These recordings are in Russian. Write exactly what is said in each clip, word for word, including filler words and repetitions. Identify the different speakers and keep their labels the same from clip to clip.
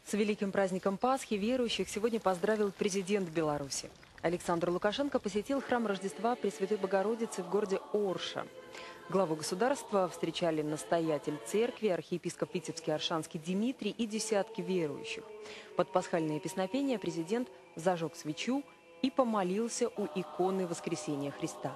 Speaker 1: С великим праздником Пасхи верующих сегодня поздравил президент Беларуси. Александр Лукашенко посетил храм Рождества Пресвятой Богородицы в городе Орша. Главу государства встречали настоятель церкви, архиепископ Витебский Оршанский Дмитрий и десятки верующих. Под пасхальные песнопения президент зажег свечу и помолился у иконы Воскресения Христа.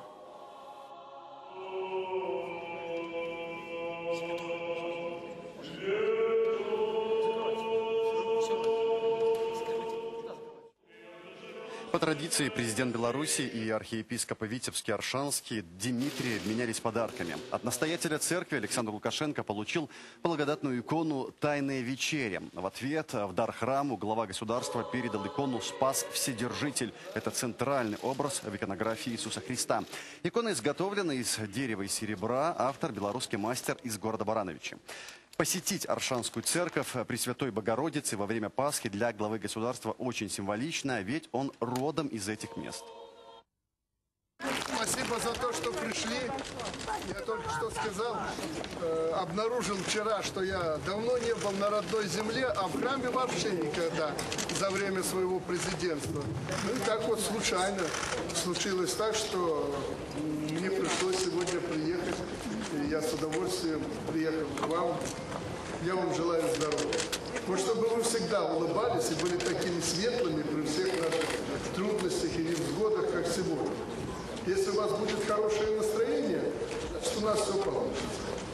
Speaker 2: По традиции президент Беларуси и архиепископ Витебский Оршанский Дмитрий обменялись подарками. От настоятеля церкви Александр Лукашенко получил благодатную икону «Тайная вечеря». В ответ в дар храму глава государства передал икону «Спас Вседержитель». Это центральный образ в иконографии Иисуса Христа. Икона изготовлена из дерева и серебра, автор белорусский мастер из города Барановичи. Посетить Оршанскую церковь Пресвятой Богородицы во время Пасхи для главы государства очень символично, ведь он родом из этих мест.
Speaker 3: Спасибо за то, что пришли. Я только что сказал, э, обнаружил вчера, что я давно не был на родной земле, а в храме вообще никогда за время своего президентства. Ну и так вот случайно случилось так, что мне пришлось сегодня приехать. И я с удовольствием приехал к вам. Я вам желаю здоровья. Вот чтобы вы всегда улыбались и были такими светлыми при всех наших трудностях и невзгодах, как сегодня. Если у вас будет хорошее настроение, значит, у нас все получится.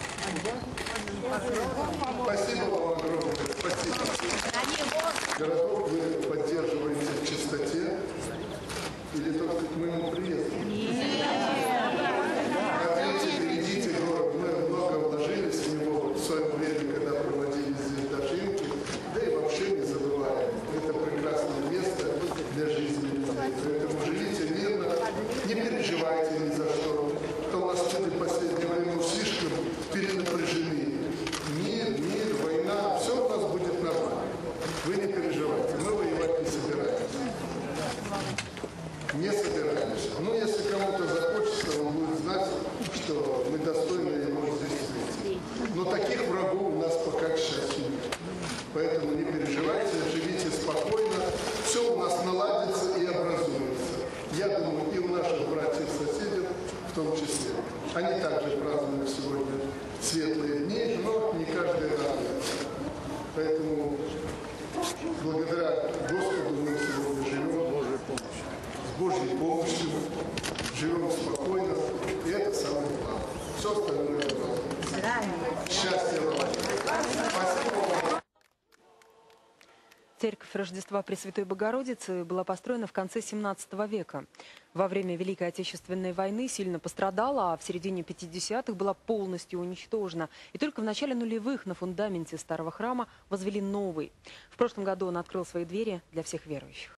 Speaker 3: Спасибо вам огромное. Спасибо. Городок вы поддерживаете в чистоте или только к моему приезду? Ответьте, берегите город. Мы много вложились в него в свое время, когда проводили здесь дожинки. Да и вообще не забываем. Это прекрасное место для жизни людей. Поэтому живите мирно, не переживайте ни за что. То у нас люди в последнее время слишком перенапряжены. Мир, мир, война, все у нас будет нормально. Вы не переживайте, мы воевать не собираемся. Не собираемся. Ну, если кому-то захочется, он будет знать, что мы достойны его здесь встретить. Но таких врагов у нас пока, к счастью, нет. Поэтому не переживайте, живите спокойно. Все у нас наладится и образуется. Я думаю, и у наших братьев-соседей в том числе. Они также празднуют сегодня светлые дни, но не каждый радуется. Поэтому благодаря Господу мы сегодня живем. С Божьей помощью живем спокойно. И это самое главное. Все остальное главное. Счастья вам. Спасибо вам.
Speaker 1: Церковь Рождества Пресвятой Богородицы была построена в конце семнадцатого века. Во время Великой Отечественной войны сильно пострадала, а в середине пятидесятых была полностью уничтожена. И только в начале нулевых на фундаменте старого храма возвели новый. В прошлом году он открыл свои двери для всех верующих.